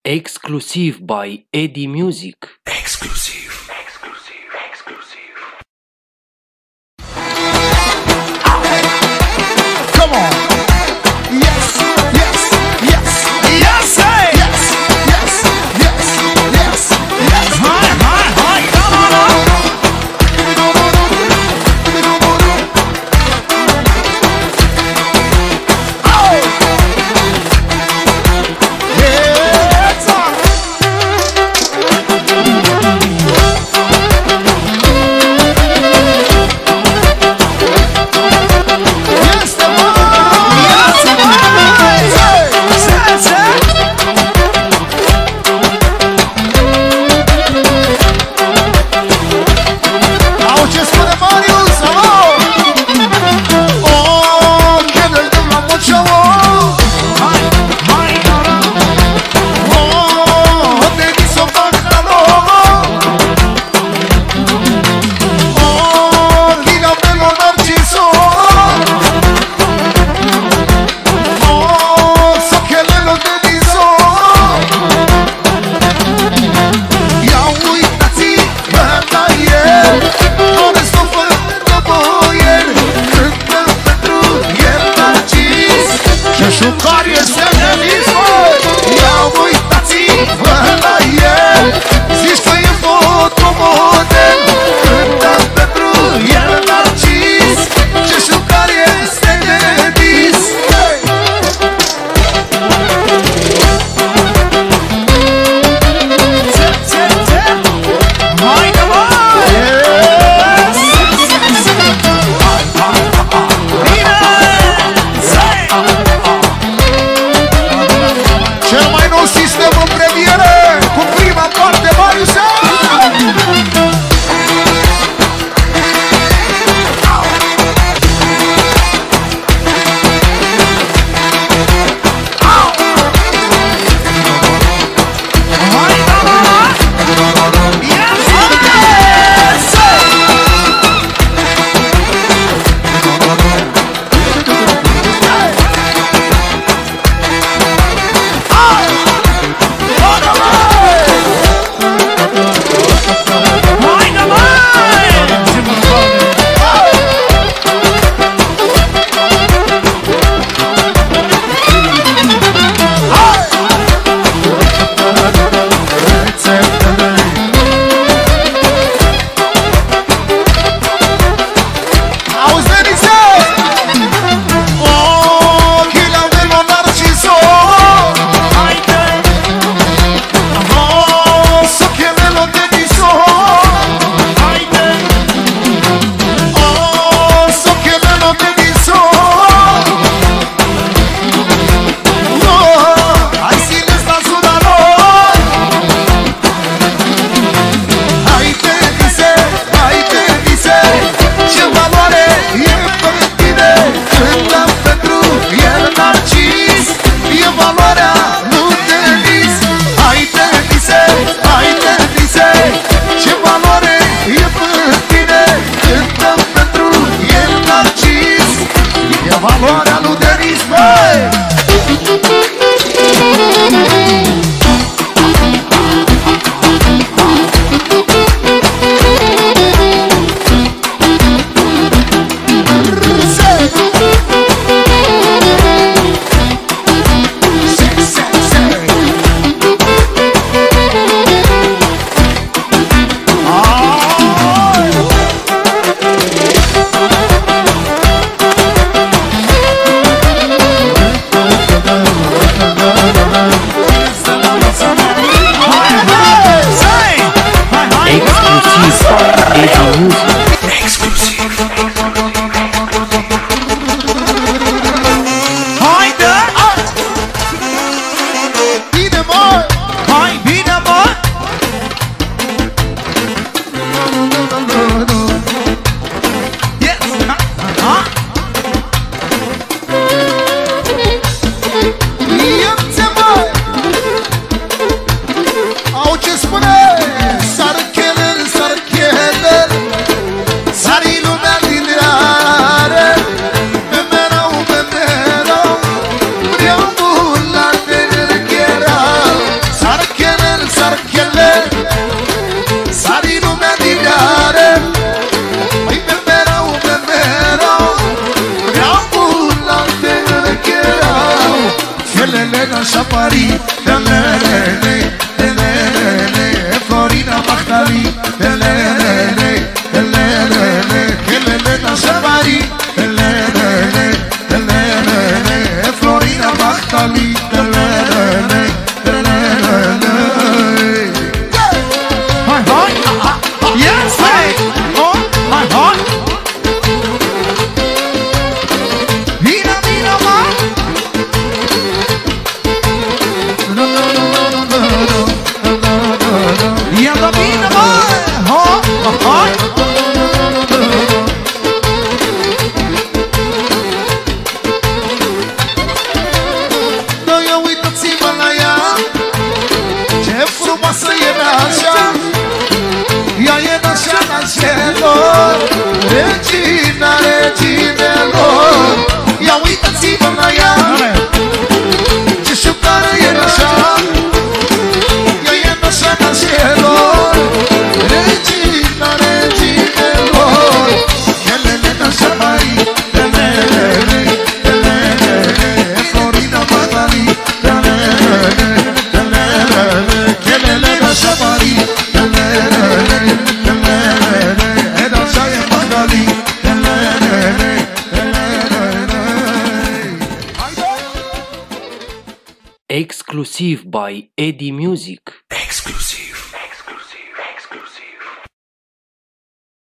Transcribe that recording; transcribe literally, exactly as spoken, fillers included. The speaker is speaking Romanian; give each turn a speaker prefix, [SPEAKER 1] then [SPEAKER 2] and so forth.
[SPEAKER 1] Exclusive by Eddie Music.
[SPEAKER 2] Exclusive. Exclusive. Exclusive.
[SPEAKER 3] Come on. Yes, yes, yes, yes, hey. Yes, yes, yes, yes, yes. Hi, hi, hi. Come on up. Oh. Yeah, talk. Șapari, Elelele, Elelele, Florina Mahtali, Elelele, Elelele, Elelele Șapari, Elelele, Elelele, Florina Mahtali, Elelele, Elelele. Hai, hai, yes, hey, oh, hai, hai. Vina, vina, ma. Yalla vina, ma. Ha, ha. Noi uitați-vă la ea, ce frumoasă e așa. Ea e nașa nașelor, regina reginelor. Ia uitați-vă la ea, ce șuptară e nașa. Ea e nașa nașelor, regina reginelor. Elele nașa mari, elele, elele, Florina Mahtali, elele, elele, elele nașa mari, elele, elele, nașa e Mahtali, elele, elele.
[SPEAKER 2] Exclusiv by Eddie Music.